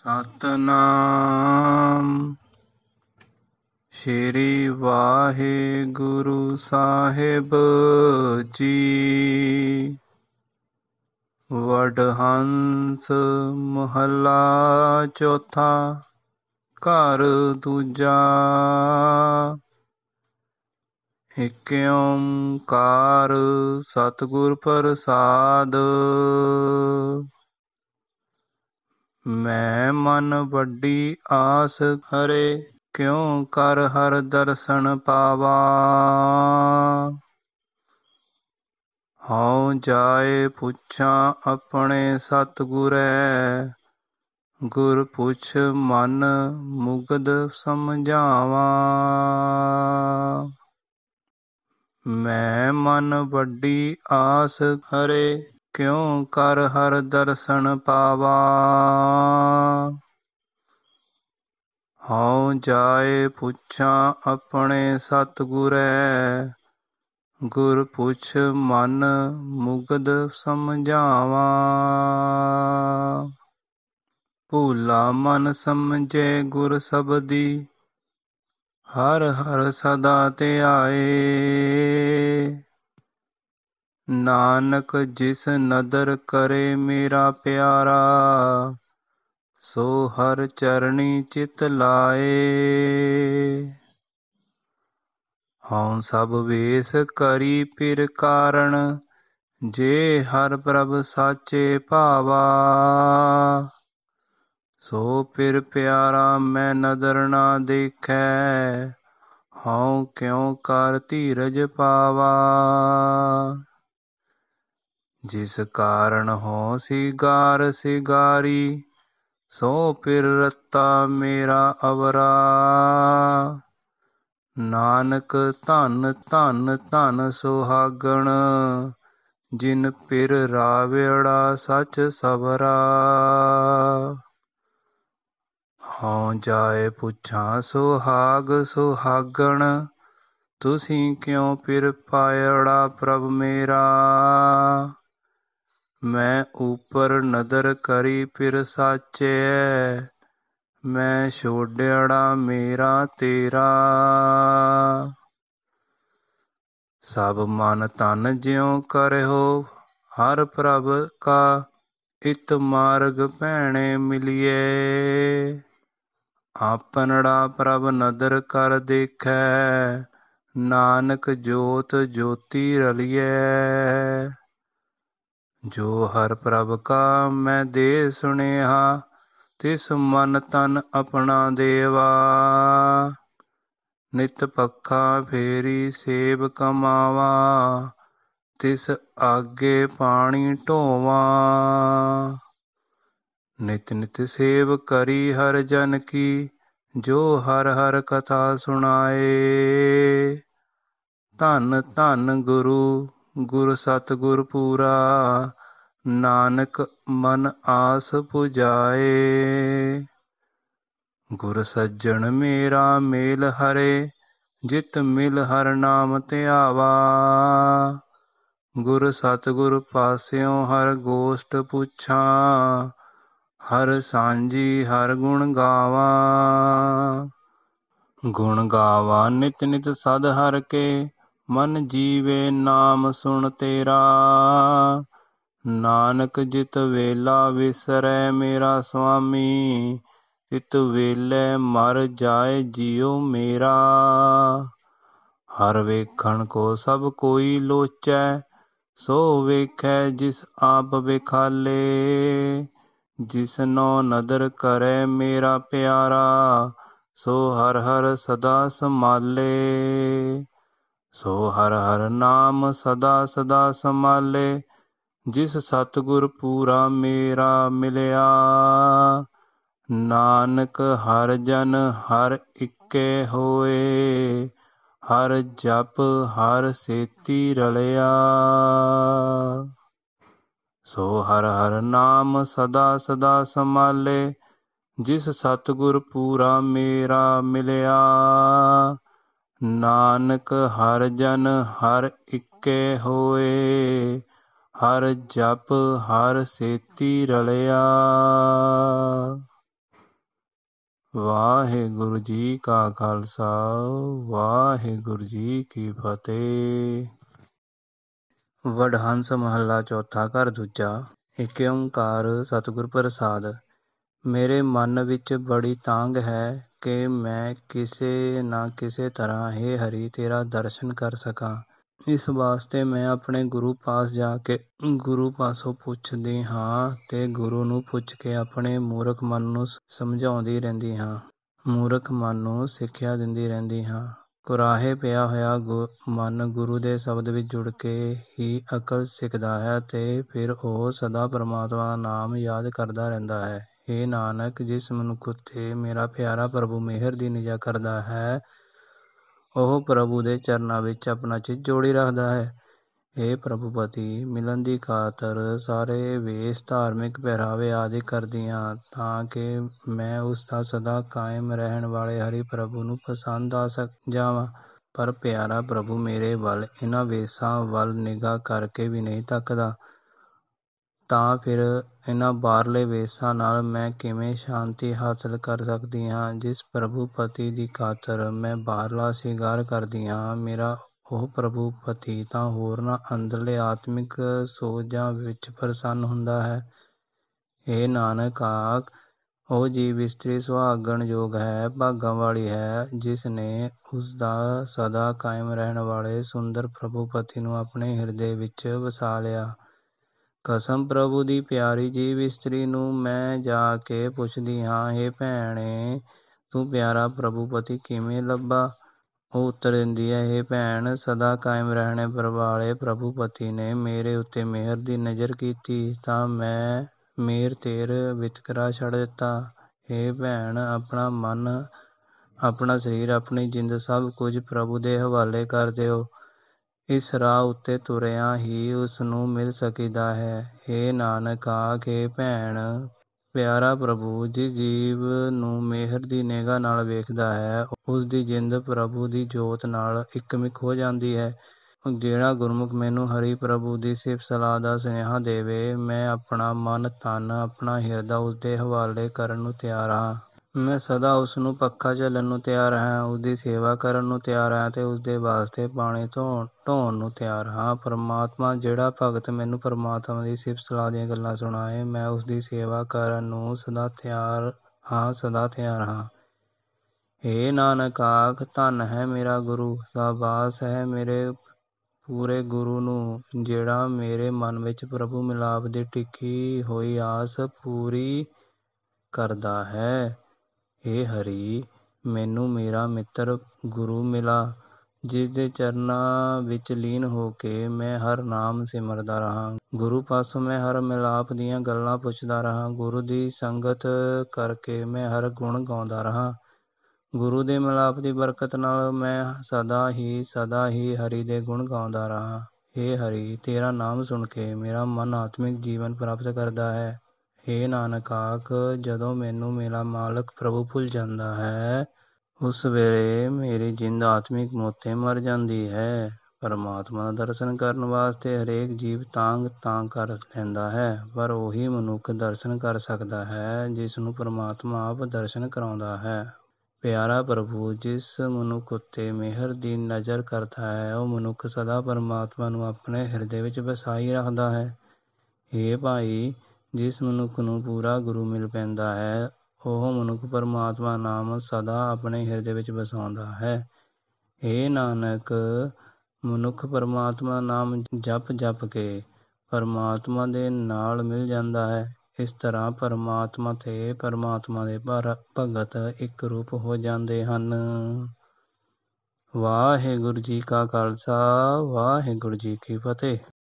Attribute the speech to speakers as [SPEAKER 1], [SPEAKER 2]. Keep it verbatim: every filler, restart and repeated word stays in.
[SPEAKER 1] ਸਤਨਾਮ ਸ਼੍ਰੀ ਵਾਹਿਗੁਰੂ ਸਾਹਿਬ ਜੀ। ਵਡਹੰਸ ਮਹੱਲਾ ਚੌਥਾ। ਘਰ ਦੂਜਾ। ਏਕ ਓਂਕਾਰ ਸਤਿਗੁਰ ਪ੍ਰਸਾਦਿ। ਮੈਂ ਮਨ ਵੱਡੀ ਆਸ ਹਰੇ, ਕਿਉ ਕਰ ਹਰਿ ਦਰਸਨ ਪਾਵਾ। ਹਉ ਜਾਇ ਪੁੱਛਾਂ ਆਪਣੇ ਸਤਿਗੁਰੈ, ਗੁਰ ਪੁੱਛ ਮਨ ਮੁਗਧ ਸਮਝਾਵਾਂ। ਮੈਂ ਮਨ ਵੱਡੀ ਆਸ ਹਰੇ, ਕਿਉ ਕਰ ਹਰਿ ਦਰਸਨ ਪਾਵਾ। ਹਉ ਜਾਇ ਪੁੱਛਾਂ ਆਪਣੇ ਸਤਿਗੁਰੈ, ਗੁਰ ਪੁੱਛ ਮਨ ਮੁਗਧ ਸਮਝਾਵਾਂ। ਭੂਲਾ ਮਨ ਸਮਝੇ ਗੁਰ ਸਬਦੀ, ਹਰਿ ਹਰਿ ਸਦਾ ਧਿਆਏ। ਨਾਨਕ ਜਿਸ ਨਦਰ ਕਰੇ ਮੇਰਾ ਪਿਆਰਾ, ਸੋ ਹਰਿ ਚਰਣੀ ਚਿਤ ਲਾਏ। ਹਉ ਸਭ ਵੇਸ ਕਰੀ ਫਿਰ ਕਾਰਣ, ਜੇ ਹਰਿ ਪ੍ਰਭ ਸਾਚੇ ਭਾਵਾ। ਸੋ ਫਿਰ ਪਿਆਰਾ ਮੈਂ ਨਦਰ ਨਾ ਦੇਖੈ, ਹਉ ਕਿਉ ਕਰ ਧੀਰਜ ਪਾਵਾ। ਜਿਸ ਕਾਰਨ ਹੋ ਸਿਗਾਰ ਸਿਗਾਰੀ, ਸੋ ਫਿਰ ਰਤਾ ਮੇਰਾ ਅਵਰਾ। ਨਾਨਕ ਧੰਨ ਧੰਨ ਧੰਨ ਸੁਹਾਗਣ, ਜਿਨ ਫਿਰ ਰਾਵੜਾ ਸਚ ਸਵਰਾ। ਹਉ ਜਾਇ ਪੁੱਛਾਂ ਸੁਹਾਗ ਸੁਹਾਗਣ, ਤੁਸੀਂ ਕਿਉ ਫਿਰ ਪਾਇੜਾ ਪ੍ਰਭ ਮੇਰਾ। ਮੈਂ ਉਪਰ ਨਦਰ ਕਰੀ ਫਿਰ ਸਾਚੈ, ਮੈਂ ਛੋਡਿਆੜਾ ਮੇਰਾ ਤੇਰਾ। ਸਭ ਮਨ ਤਨ ਜਿਉ ਕਰਿਓ ਹਰਿ ਪ੍ਰਭ ਕਾ, ਇਤ ਮਾਰਗ ਭੈਣੇ ਮਿਲੀਐ। ਆਪਨੜਾ ਪ੍ਰਭ ਨਦਰ ਕਰ ਦੇਖੈ, ਨਾਨਕ ਜੋਤਿ ਜੋਤੀ ਰਲੀਐ। ਜੋ ਹਰਿ ਪ੍ਰਭ ਕਾ ਮੈਂ ਦੇ ਸੁਨੇਹਾ, ਤਿਸ ਮਨ ਤਨ ਆਪਣਾ ਦੇਵਾ। ਨਿਤ ਪੱਖਾ ਫੇਰੀ ਸੇਵ ਕਮਾਵਾ, ਤਿਸ ਆਗੇ ਪਾਣੀ ਢੋਵਾ। ਨਿਤ ਨਿਤ ਸੇਵ ਕਰੀ ਹਰਿ ਜਨ ਕੀ, ਜੋ ਹਰਿ ਹਰਿ ਕਥਾ ਸੁਣਾਏ। ਧੰਨ ਧੰਨ ਗੁਰੂ ਗੁਰ ਸਤਿਗੁਰ ਪੂਰਾ, ਨਾਨਕ ਮਨ ਆਸ ਪੁਜਾਏ। ਗੁਰ ਸੱਜਣ ਮੇਰਾ ਮੇਲ ਹਰੇ, ਜਿਤ ਮਿਲ ਹਰਿ ਨਾਮ ਧਿਆਵਾ। ਗੁਰ ਸਤਿਗੁਰ ਪਾਸਿਓ ਹਰਿ ਗੋਸ਼ਟ ਪੁੱਛਾਂ, ਹਰਿ ਸਾਂਝੀ ਹਰਿ ਗੁਣ ਗਾਵਾਂ। ਗੁਣ ਗਾਵਾਂ ਨਿਤ ਨਿਤ ਸਦ ਹਰਿ ਕੇ, ਮਨ ਜੀਵੇ ਨਾਮ ਸੁਣ ਤੇਰਾ। ਨਾਨਕ ਜਿਤ ਵੇਲਾ ਵਿਸਰੈ ਮੇਰਾ ਸੁਆਮੀ, ਤਿਤ ਵੇਲੇ ਮਰ ਜਾਏ ਜੀਉ ਮੇਰਾ। ਹਰਿ ਵੇਖਣ ਕੋ ਸਭ ਕੋਈ ਲੋਚੈ, ਸੋ ਵੇਖੈ ਜਿਸ ਆਪ ਵਿਖਾਲੇ। ਜਿਸਨੋ ਨਦਰ ਕਰੈ ਮੇਰਾ ਪਿਆਰਾ, ਸੋ ਹਰਿ ਹਰਿ ਸਦਾ ਸਮਾਲੇ। ਸੋ ਹਰਿ ਹਰਿ ਨਾਮ ਸਦਾ ਸਦਾ ਸਮਾਲੇ, ਜਿਸ ਸਤਿਗੁਰ ਪੂਰਾ ਮੇਰਾ ਮਿਲਿਆ। ਨਾਨਕ ਹਰਿ ਜਨ ਹਰਿ ਇਕੇ ਹੋਏ, ਹਰਿ, ਜਪ ਹਰਿ ਸੇਤੀ ਰਲਿਆ। ਸੋ ਹਰਿ ਹਰਿ ਨਾਮ ਸਦਾ ਸਦਾ ਸਮਾਲੇ, ਜਿਸ ਸਤਿਗੁਰ ਪੂਰਾ ਮੇਰਾ ਮਿਲਿਆ। ਨਾਨਕ ਹਰਿ ਜਨ ਹਰਿ ਇਕੇ ਹੋਏ, ਹਰਿ, ਜਪ ਹਰਿ ਸੇਤੀ ਰਲਿਆ। ਵਾਹਿਗੁਰੂ ਜੀ ਕਾ ਖਾਲਸਾ ਵਾਹਿਗੁਰੂ ਜੀ ਕੀ ਫਤਿਹ। ਵਡਹੰਸ ਮਹੱਲਾ ਚੌਥਾ ਘਰ ਦੂਜਾ। ਏਕ ਓੰਕਾਰ ਸਤਿਗੁਰ ਪ੍ਰਸਾਦ। ਮੇਰੇ ਮਨ ਵਿੱਚ ਬੜੀ ਤਾਂਘ ਹੈ ਕਿ ਮੈਂ ਕਿਸੇ ਨਾ ਕਿਸੇ ਤਰ੍ਹਾਂ ਹੇ ਹਰੀ ਤੇਰਾ ਦਰਸ਼ਨ ਕਰ ਸਕਾਂ। ਇਸ ਵਾਸਤੇ ਮੈਂ ਆਪਣੇ ਗੁਰੂ ਪਾਸ ਜਾ ਕੇ ਗੁਰੂ ਪਾਸੋਂ ਪੁੱਛਦੀ ਹਾਂ ਤੇ ਗੁਰੂ ਨੂੰ ਪੁੱਛ ਕੇ ਆਪਣੇ ਮੂਰਖ ਮਨ ਨੂੰ ਸਮਝਾਉਂਦੀ ਰਹਿੰਦੀ ਹਾਂ। ਮੂਰਖ ਮਨ ਨੂੰ ਸਿੱਖਿਆ ਦਿੰਦੀ ਰਹਿੰਦੀ ਹਾਂ। ਕੁਰਾਹੇ ਪਿਆ ਹੋਇਆ ਗੁ ਮਨ ਗੁਰੂ ਦੇ ਸ਼ਬਦ ਵਿੱਚ ਜੁੜ ਕੇ ਹੀ ਅਕਲ ਸਿੱਖਦਾ ਹੈ ਤੇ ਫਿਰ ਉਹ ਸਦਾ ਪਰਮਾਤਮਾ ਦਾ ਨਾਮ ਯਾਦ ਕਰਦਾ ਰਹਿੰਦਾ ਹੈ। ਹੇ ਨਾਨਕ, ਜਿਸ ਮਨੁੱਖ ਉੱਤੇ ਮੇਰਾ ਪਿਆਰਾ ਪ੍ਰਭੂ ਮਿਹਰ ਦੀ ਨਿਜ੍ਹਾ ਕਰਦਾ ਹੈ, ਉਹ ਪ੍ਰਭੂ ਦੇ ਚਰਨਾਂ ਵਿੱਚ ਆਪਣਾ ਚਿੱਤ ਜੋੜੀ ਰੱਖਦਾ ਹੈ। ਹੇ ਪ੍ਰਭੂਪਤੀ, ਮਿਲਣ ਦੀ ਖਾਤਰ ਸਾਰੇ ਵੇਸ਼, ਧਾਰਮਿਕ ਪਹਿਰਾਵੇ ਆਦਿ ਕਰਦੀ ਹਾਂ ਤਾਂ ਕਿ ਮੈਂ ਉਸ ਦਾ ਸਦਾ ਕਾਇਮ ਰਹਿਣ ਵਾਲੇ ਹਰੀ ਪ੍ਰਭੂ ਨੂੰ ਪਸੰਦ ਆ ਸਕ ਜਾਵਾਂ। ਪਰ ਪਿਆਰਾ ਪ੍ਰਭੂ ਮੇਰੇ ਵੱਲ ਇਹਨਾਂ ਵੇਸ਼ਾਂ ਵੱਲ ਨਿਗਾਹ ਕਰਕੇ ਵੀ ਨਹੀਂ ਤੱਕਦਾ, ਤਾਂ ਫਿਰ ਇਹਨਾਂ ਬਾਹਰਲੇ ਵੇਸ਼ਾਂ ਨਾਲ ਮੈਂ ਕਿਵੇਂ ਸ਼ਾਂਤੀ ਹਾਸਲ ਕਰ ਸਕਦੀ ਹਾਂ। ਜਿਸ ਪ੍ਰਭੂਪਤੀ ਦੀ ਖਾਤਰ ਮੈਂ ਬਾਹਰਲਾ ਸ਼ਿੰਗਾਰ ਕਰਦੀ ਹਾਂ, ਮੇਰਾ ਉਹ ਪ੍ਰਭੂਪਤੀ ਤਾਂ ਹੋਰਨਾਂ ਅੰਦਰਲੇ ਆਤਮਿਕ ਸੋਝਾਂ ਵਿੱਚ ਪ੍ਰਸੰਨ ਹੁੰਦਾ ਹੈ। ਹੇ ਨਾਨਕ, ਆਖ ਉਹ ਜੀਵ ਇਸਤਰੀ ਸੁਹਾਗਣ ਯੋਗ ਹੈ, ਭਾਗਾਂ ਵਾਲੀ ਹੈ, ਜਿਸ ਨੇ ਉਸ ਦਾ ਸਦਾ ਕਾਇਮ ਰਹਿਣ ਵਾਲੇ ਸੁੰਦਰ ਪ੍ਰਭੂਪਤੀ ਨੂੰ ਆਪਣੇ ਹਿਰਦੇ ਵਿੱਚ ਵਸਾ ਲਿਆ। ਕਸਮ ਪ੍ਰਭੂ ਦੀ ਪਿਆਰੀ ਜੀਵ ਇਸਤਰੀ ਨੂੰ ਮੈਂ ਜਾ ਕੇ ਪੁੱਛਦੀ ਹਾਂ, ਹੇ ਭੈਣੇ, ਤੂੰ ਪਿਆਰਾ ਪ੍ਰਭੂਪਤੀ ਕਿਵੇਂ ਲੱਭਾ? ਉਹ ਉੱਤਰ ਦਿੰਦੀ ਹੈ, ਹੇ ਭੈਣ, ਸਦਾ ਕਾਇਮ ਰਹਿਣ ਵਾਲੇ ਪ੍ਰਭੂਪਤੀ ਨੇ ਮੇਰੇ ਉੱਤੇ ਮਿਹਰ ਦੀ ਨਜ਼ਰ ਕੀਤੀ ਤਾਂ ਮੈਂ ਮੇਰ ਤੇਰ ਵਿਤਕਰਾ ਛੱਡ ਦਿੱਤਾ। ਹੇ ਭੈਣ, ਆਪਣਾ ਮਨ, ਆਪਣਾ ਸਰੀਰ, ਆਪਣੀ ਜਿੰਦ ਸਭ ਕੁਝ ਪ੍ਰਭੂ ਦੇ ਹਵਾਲੇ ਕਰ ਦਿਓ। ਇਸ ਰਾਹ ਉੱਤੇ ਤੁਰਿਆਂ ਹੀ ਉਸ ਨੂੰ ਮਿਲ ਸਕੀਦਾ ਹੈ। ਹੇ ਨਾਨਕ, ਆਖ ਹੇ ਭੈਣ, ਪਿਆਰਾ ਪ੍ਰਭੂ ਜਿਸ ਜੀਵ ਨੂੰ ਮਿਹਰ ਦੀ ਨਿਗਾਹ ਨਾਲ ਵੇਖਦਾ ਹੈ, ਉਸ ਦੀ ਜਿੰਦ ਪ੍ਰਭੂ ਦੀ ਜੋਤ ਨਾਲ ਇਕਮਿਕ ਹੋ ਜਾਂਦੀ ਹੈ। ਜਿਹੜਾ ਗੁਰਮੁਖ ਮੈਨੂੰ ਹਰੀ ਪ੍ਰਭੂ ਦੀ ਸਿਫਤ ਸਲਾਹ ਦਾ ਸੁਨੇਹਾ ਦੇਵੇ, ਮੈਂ ਆਪਣਾ ਮਨ, ਤਨ, ਆਪਣਾ ਹਿਰਦਾ ਉਸ ਦੇ ਹਵਾਲੇ ਕਰਨ ਨੂੰ ਤਿਆਰ ਹਾਂ। ਮੈਂ ਸਦਾ ਉਸ ਨੂੰ ਪੱਖਾ ਝੱਲਣ ਨੂੰ ਤਿਆਰ ਹਾਂ, ਉਸ ਦੀ ਸੇਵਾ ਕਰਨ ਨੂੰ ਤਿਆਰ ਹਾਂ ਤੇ ਉਸ ਦੇ ਵਾਸਤੇ ਪਾਣੀ ਧੋ ਢੋਣ ਨੂੰ ਤਿਆਰ ਹਾਂ। ਪਰਮਾਤਮਾ, ਜਿਹੜਾ ਭਗਤ ਮੈਨੂੰ ਪਰਮਾਤਮਾ ਦੀ ਸਿਫਤ ਸਲਾਹ ਦੀਆਂ ਗੱਲਾਂ ਸੁਣਾਏ, ਮੈਂ ਉਸ ਦੀ ਸੇਵਾ ਕਰਨ ਨੂੰ ਸਦਾ ਤਿਆਰ ਹਾਂ, ਸਦਾ ਤਿਆਰ ਹਾਂ। ਹੇ ਨਾਨਕ, ਆਖ ਧੰਨ ਹੈ ਮੇਰਾ ਗੁਰੂ, ਸ਼ਾਬਾਸ਼ ਹੈ ਮੇਰੇ ਪੂਰੇ ਗੁਰੂ ਨੂੰ, ਜਿਹੜਾ ਮੇਰੇ ਮਨ ਵਿੱਚ ਪ੍ਰਭੂ ਮਿਲਾਪ ਦੀ ਟਿਕੀ ਹੋਈ ਆਸ ਪੂਰੀ ਕਰਦਾ ਹੈ। ਹੇ ਹਰੀ, ਮੈਨੂੰ ਮੇਰਾ ਮਿੱਤਰ ਗੁਰੂ ਮਿਲਾ, ਜਿਸ ਦੇ ਚਰਨਾਂ ਵਿੱਚ ਲੀਨ ਹੋ ਕੇ ਮੈਂ ਹਰ ਨਾਮ ਸਿਮਰਦਾ ਰਹਾਂ। ਗੁਰੂ ਪਾਸੋਂ ਮੈਂ ਹਰ ਮਿਲਾਪ ਦੀਆਂ ਗੱਲਾਂ ਪੁੱਛਦਾ ਰਹਾਂ। ਗੁਰੂ ਦੀ ਸੰਗਤ ਕਰਕੇ ਮੈਂ ਹਰ ਗੁਣ ਗਾਉਂਦਾ ਰਹਾਂ। ਗੁਰੂ ਦੇ ਮਿਲਾਪ ਦੀ ਬਰਕਤ ਨਾਲ ਮੈਂ ਸਦਾ ਹੀ ਸਦਾ ਹੀ ਹਰੀ ਦੇ ਗੁਣ ਗਾਉਂਦਾ ਰਹਾਂ। ਹੇ ਹਰੀ, ਤੇਰਾ ਨਾਮ ਸੁਣ ਕੇ ਮੇਰਾ ਮਨ ਆਤਮਿਕ ਜੀਵਨ ਪ੍ਰਾਪਤ ਕਰਦਾ ਹੈ। ਹੇ ਨਾਨਕ, ਆਖ ਜਦੋਂ ਮੈਨੂੰ ਮੇਰਾ ਮਾਲਕ ਪ੍ਰਭੂ ਭੁੱਲ ਜਾਂਦਾ ਹੈ, ਉਸ ਵੇਲੇ ਮੇਰੀ ਜਿੰਦ ਆਤਮਿਕ ਮੋਤੇ ਮਰ ਜਾਂਦੀ ਹੈ। ਪਰਮਾਤਮਾ ਦਾ ਦਰਸ਼ਨ ਕਰਨ ਵਾਸਤੇ ਹਰੇਕ ਜੀਵ ਤਾਂਘ ਤਾਂ ਕਰ ਲੈਂਦਾ ਹੈ, ਪਰ ਉਹੀ ਮਨੁੱਖ ਦਰਸ਼ਨ ਕਰ ਸਕਦਾ ਹੈ ਜਿਸ ਨੂੰ ਪਰਮਾਤਮਾ ਆਪ ਦਰਸ਼ਨ ਕਰਾਉਂਦਾ ਹੈ। ਪਿਆਰਾ ਪ੍ਰਭੂ ਜਿਸ ਮਨੁੱਖ ਉੱਤੇ ਮਿਹਰ ਦੀ ਨਜ਼ਰ ਕਰਦਾ ਹੈ, ਉਹ ਮਨੁੱਖ ਸਦਾ ਪਰਮਾਤਮਾ ਨੂੰ ਆਪਣੇ ਹਿਰਦੇ ਵਿੱਚ ਵਸਾਈ ਰੱਖਦਾ ਹੈ। ਹੇ ਭਾਈ, ਜਿਸ ਮਨੁੱਖ ਨੂੰ ਪੂਰਾ ਗੁਰੂ ਮਿਲ ਪੈਂਦਾ ਹੈ, ਉਹ ਮਨੁੱਖ ਪਰਮਾਤਮਾ ਨਾਮ ਸਦਾ ਆਪਣੇ ਹਿਰਦੇ ਵਿੱਚ ਵਸਾਉਂਦਾ ਹੈ। ਹੇ ਨਾਨਕ, ਮਨੁੱਖ ਪਰਮਾਤਮਾ ਨਾਮ ਜਪ ਜਪ ਕੇ ਪਰਮਾਤਮਾ ਦੇ ਨਾਲ ਮਿਲ ਜਾਂਦਾ ਹੈ। ਇਸ ਤਰ੍ਹਾਂ ਪਰਮਾਤਮਾ ਤੇ ਪਰਮਾਤਮਾ ਦੇ ਭਗਤ ਇੱਕ ਰੂਪ ਹੋ ਜਾਂਦੇ ਹਨ। ਵਾਹਿਗੁਰੂ ਜੀ ਕਾ ਖਾਲਸਾ ਵਾਹਿਗੁਰੂ ਜੀ ਕੀ ਫਤਿਹ।